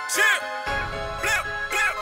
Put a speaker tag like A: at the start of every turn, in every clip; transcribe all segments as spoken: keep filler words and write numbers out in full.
A: Chip, blip, blip.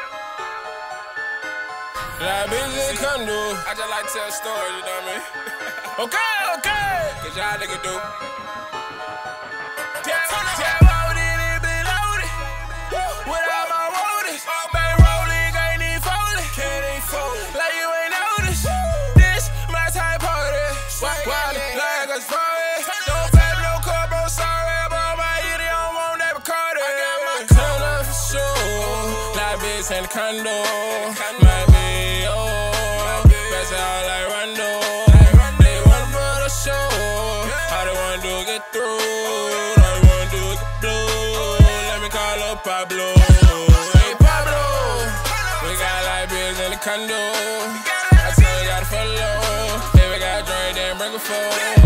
A: That bitch in condo. I just like to tell stories, you know what I mean? Okay, okay. Cause y'all nigga do. Tell, tell loaded and be loaded. Without my rollers. Bang rolling, ain't even folding. Can't even fold. Like you ain't noticed. This my type party. Wild like a story. Don't pay no cup, I'm sorry. But my idiot don't want that Bacardi. I got my turn up for sure. That bitch in the condo. Might be, oh. Best out like Rondo. They wanna put a show. All they wanna do is get through. All they wanna do is get blue. Let me call up Pablo. Hey Pablo. We got like bills in the condo. I tell you gotta follow. If we got a drink, then bring a phone.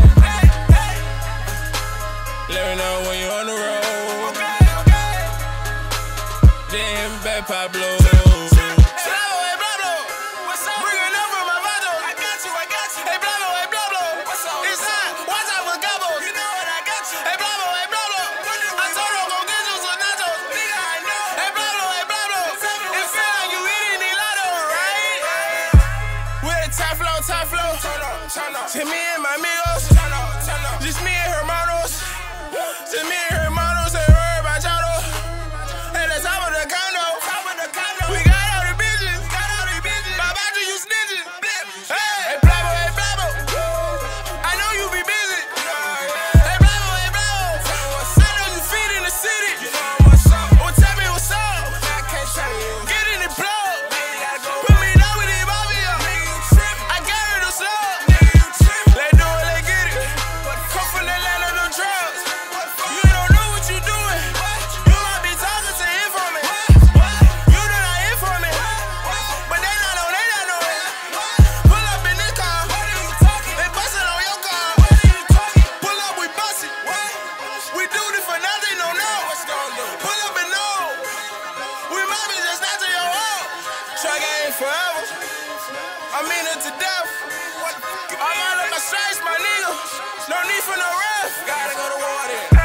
A: Let me know when you on the road. Damn bad Pablo. Top flow, to me and my amigos, just me and hermanos, just me and hermanos, ain't worried about y'all though. At the top of the condo, we got all the bitches, By.Jeff you snitching. Hey, Pablo, hey Pablo, I know you be busy. Hey Pablo, hey Pablo, I know you feed in the city. Well, tell me what's up. Get in the plug. Put me down with it, Bobby. StripeGang forever. I mean it to death. I'm out of my stripes, my nigga. No need for no ref. Gotta go to war then.